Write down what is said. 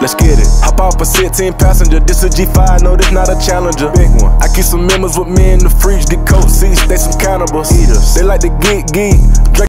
let's get it. Hop off a 16 passenger, this a G5, no, this not a Challenger. Big one. I keep some members with me in the fridge, get coat seats, they some cannibals. Eaters. They like to geek.